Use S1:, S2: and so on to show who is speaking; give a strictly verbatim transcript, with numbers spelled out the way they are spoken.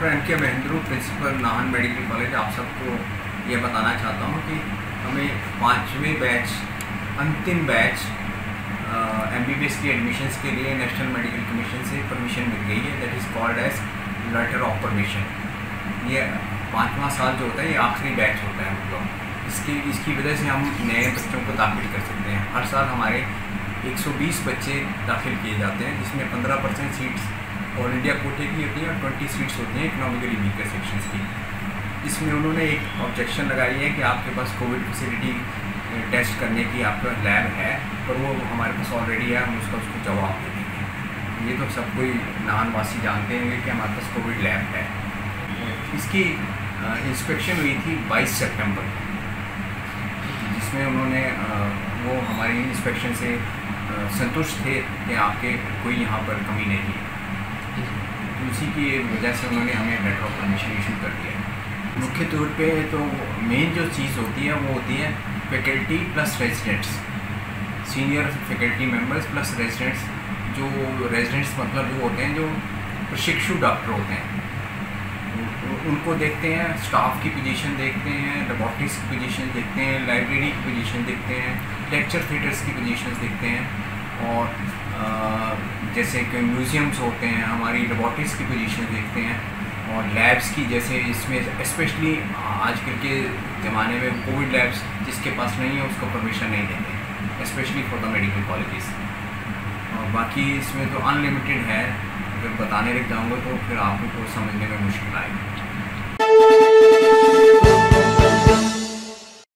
S1: Doctor M K Mahendru, principal Nahan medical college. आप सबको ये बताना चाहता हूँ कि हमें पाँचवें बैच, अंतिम batch M B B S की एडमिशन्स के लिए नेशनल मेडिकल कमीशन से परमिशन मिल गई है। That is called as letter of permission. ये पाँचवा साल जो होता है ये आखिरी बैच होता है मतलब इसकी इसकी वजह से हम नए बच्चों को दाखिल कर सकते हैं। हर साल हमारे एक सौ बीस बच्चे दाखिल किए जाते हैं, जिसमें पंद्रह परसेंट सीट्स ऑल इंडिया कोटे की होती हैं और ट्वेंटी सीट्स होती हैं इकोनॉमिकली वीकर सेक्शंस की। इसमें उन्होंने एक ऑब्जेक्शन लगाई है कि आपके पास कोविड फैसिलिटी टेस्ट करने की आपका लैब है, पर वो हमारे पास ऑलरेडी है, हम उसका उसको जवाब दे देंगे। ये तो सब कोई नाहनवासी जानते हैं कि हमारे पास कोविड लैब है। इसकी इंस्पेक्शन हुई थी बाईस सितंबर, जिसमें उन्होंने वो हमारी इंस्पेक्शन से संतुष्ट थे कि आपके कोई यहाँ पर कमी नहीं है। तो उसी की वजह से उन्होंने हमें लेटर ऑफ परमिशन इशू कर दिया। मुख्य तौर पे तो मेन जो चीज़ होती है वो होती है faculty plus residents, senior faculty members plus residents. जो रेजिडेंट्स मतलब वो होते हैं जो प्रशिक्षु डॉक्टर होते हैं, उनको देखते हैं, स्टाफ की पोजीशन देखते हैं, लेबॉर्ट्रीज की पोजीशन देखते हैं, लाइब्रेरी की पोजीशन देखते हैं, लेक्चर थिएटर्स की पोजीशंस देखते हैं, और आ, जैसे कि म्यूज़ियम्स होते हैं हमारी लेबॉर्ट्रीज़ की पोजीशन देखते हैं, और लैब्स की, जैसे इसमें स्पेशली आजकल के ज़माने में कोविड लैब्स जिसके पास नहीं है उसको परमिशन नहीं देते, specially for the medical colleges. और बाकी इसमें तो अनलिमिटेड है, अगर बताने लग जाऊँगा तो फिर आपको समझने में मुश्किल आएगी।